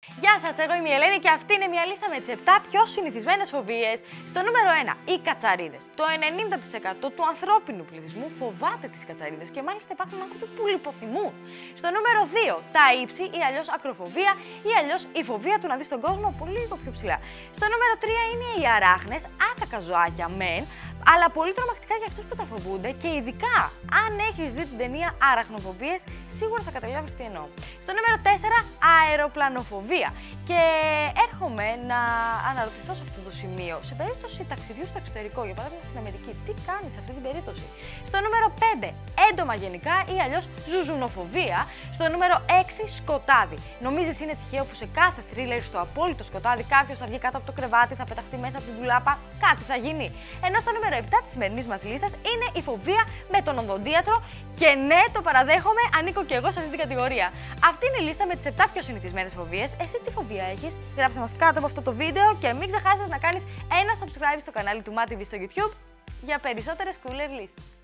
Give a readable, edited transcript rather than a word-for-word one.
Γεια σας, εγώ είμαι η Ελένη και αυτή είναι μια λίστα με τις 7 πιο συνηθισμένες φοβίες. Στο νούμερο 1, οι κατσαρίδες. Το 90% του ανθρώπινου πληθυσμού φοβάται τις κατσαρίδες και μάλιστα υπάρχουν άνθρωποι που λιποθυμούν. Στο νούμερο 2, τα ύψη ή αλλιώς ακροφοβία ή αλλιώς η φοβία του να δεις τον κόσμο από λίγο πιο ψηλά. Στο νούμερο 3 είναι οι αράχνες, άκακα ζωάκια μεν, αλλά πολύ τρομακτικά για αυτούς που τα φοβούνται και ειδικά αν έχεις δει την ταινία Αραχνοφοβίες, σίγουρα θα καταλάβεις τι εννοώ. Στο νούμερο 4, αεροπλανοφοβία. Και έρχομαι να αναρωτηθώ σε αυτό το σημείο. Σε περίπτωση ταξιδιού στο εξωτερικό, για παράδειγμα στην Αμερική, τι κάνεις σε αυτή την περίπτωση? Στο νούμερο 5, έντομα γενικά ή αλλιώς ζουζουνοφοβία. Στο νούμερο 6, σκοτάδι. Νομίζεις είναι τυχαίο που σε κάθε θρίλερ στο απόλυτο σκοτάδι κάποιος θα βγει κάτω από το κρεβάτι, θα πεταχτεί μέσα από την ντουλάπα, κάτι θα γίνει? Ενώ στο νούμερο 7 της σημερινής μας λίστας είναι η φοβία με τον οδοντίατρο. Και ναι, το παραδέχομαι, ανήκω και εγώ σε αυτή την κατηγορία. Αυτή είναι η λίστα με τις 7 πιο συνηθισμένες φοβίες. Εσύ τι φοβία έχεις? Γράψε μας κάτω από αυτό το βίντεο και μην ξεχάσεις να κάνεις ένα subscribe στο κανάλι του MATV στο YouTube για περισσότερες cooler lists.